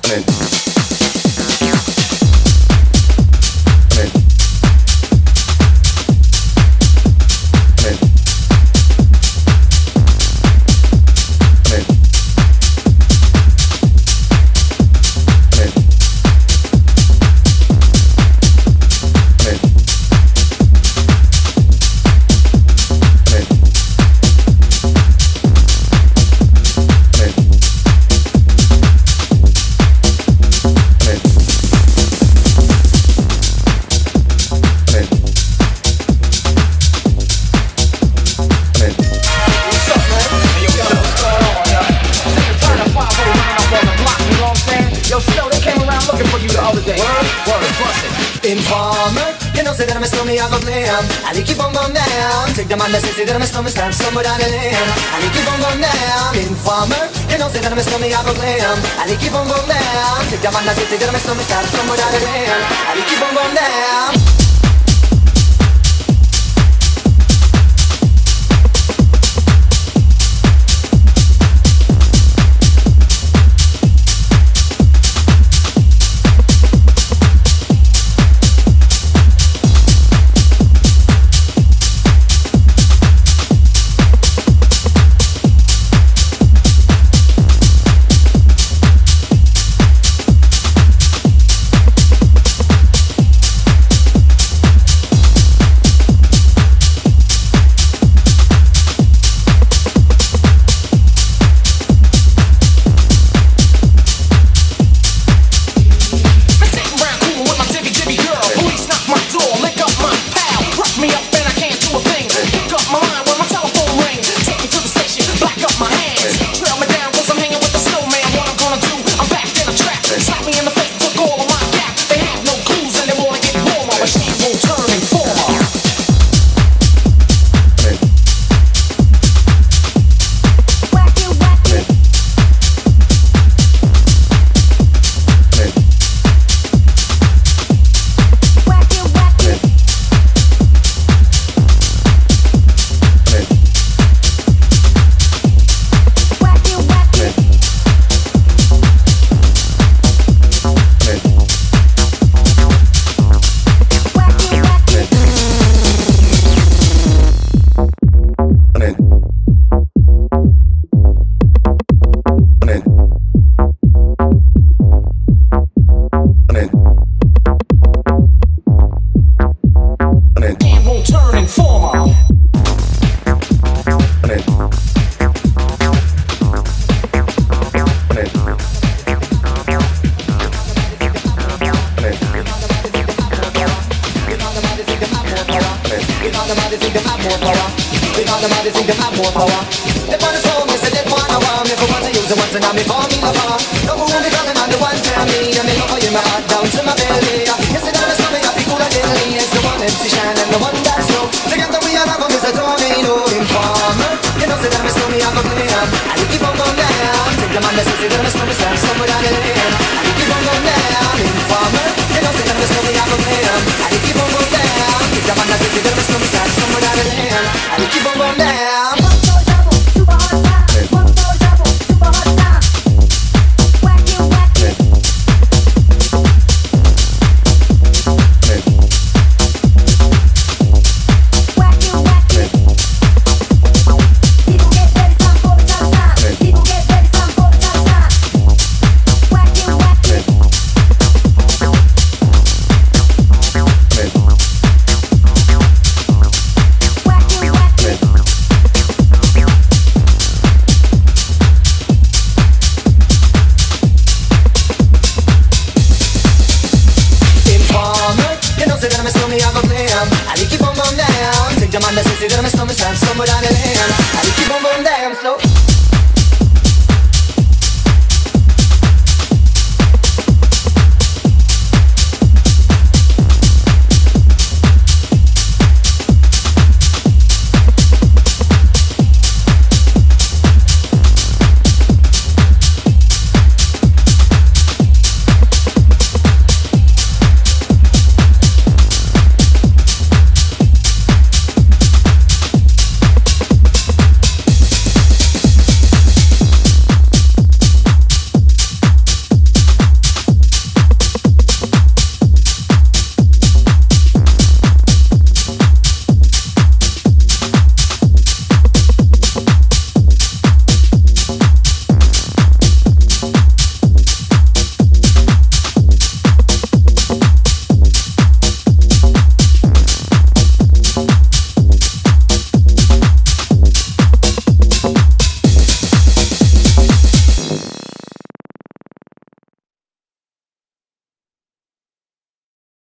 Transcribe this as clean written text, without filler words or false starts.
Informer, you know say that I'm a stormy, I go glam. I keep on going down. Take the man that say that I'm a stormy, stand somewhere down the lane. I keep on going down. Informer, you know say that I'm a stormy, I go glam. I keep on going down. Take the man that say that I'm a stormy, stand somewhere down the lane. I keep on going down. Somewhere down the lane.